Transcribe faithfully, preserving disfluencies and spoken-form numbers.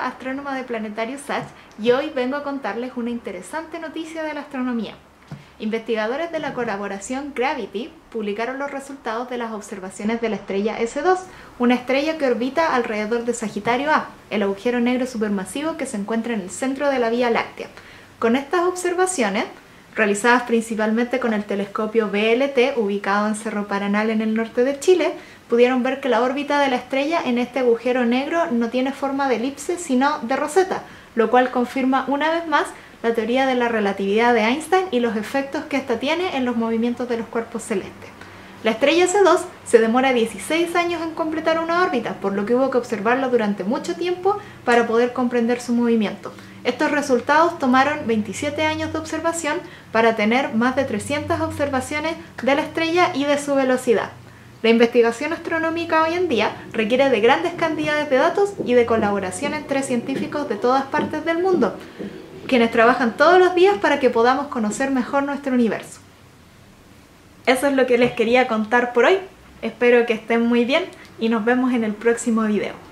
Silva, astrónoma de Planetario Sachs, y hoy vengo a contarles una interesante noticia de la astronomía. Investigadores de la colaboración Gravity publicaron los resultados de las observaciones de la estrella S dos, una estrella que orbita alrededor de Sagitario A, el agujero negro supermasivo que se encuentra en el centro de la Vía Láctea. Con estas observaciones, realizadas principalmente con el telescopio V L T ubicado en Cerro Paranal en el norte de Chile, pudieron ver que la órbita de la estrella en este agujero negro no tiene forma de elipse sino de roseta, lo cual confirma una vez más la teoría de la relatividad de Einstein y los efectos que ésta tiene en los movimientos de los cuerpos celestes. La estrella S dos se demora dieciséis años en completar una órbita, por lo que hubo que observarla durante mucho tiempo para poder comprender su movimiento. Estos resultados tomaron veintisiete años de observación para tener más de trescientas observaciones de la estrella y de su velocidad. La investigación astronómica hoy en día requiere de grandes cantidades de datos y de colaboración entre científicos de todas partes del mundo, quienes trabajan todos los días para que podamos conocer mejor nuestro universo. Eso es lo que les quería contar por hoy. Espero que estén muy bien y nos vemos en el próximo video.